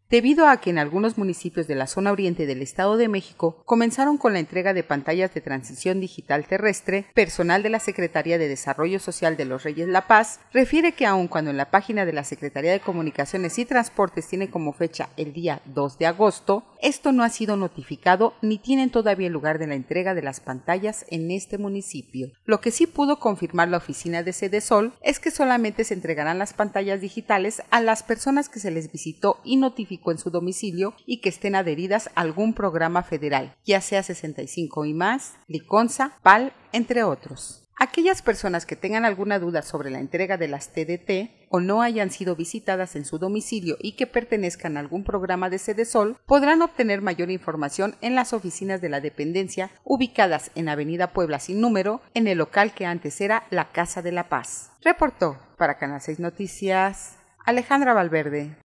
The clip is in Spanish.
debido a que en algunos municipios de la zona oriente del Estado de México comenzaron con la entrega de pantallas de transición digital terrestre. Personal de la Secretaría de Desarrollo Social de Los Reyes La Paz refiere que aun cuando en la página de la Secretaría de Comunicaciones y Transportes tiene como fecha el día 2 de agosto, esto no ha sido notificado ni tienen todavía lugar de la entrega de las pantallas en este municipio. Lo que sí pudo confirmar la oficina de Sedesol es que solamente se entregarán las pantallas digitales a las personas que se les visitó y notificó en su domicilio y que estén adheridas a algún programa federal, ya sea 65 y más, Liconza, PAL, entre otros. Aquellas personas que tengan alguna duda sobre la entrega de las TDT o no hayan sido visitadas en su domicilio y que pertenezcan a algún programa de Sedesol podrán obtener mayor información en las oficinas de la dependencia ubicadas en Avenida Puebla sin número, en el local que antes era la Casa de la Paz. Reportó para Canal 6 Noticias Alejandra Valverde.